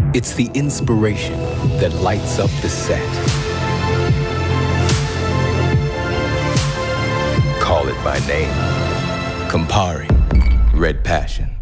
It's the inspiration that lights up the set. Call it by name. Campari, Red Passion.